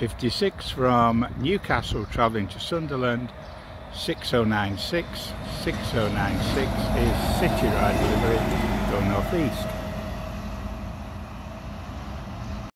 56 from Newcastle travelling to Sunderland, 6096. 6096 is Cityrider delivery, go north east.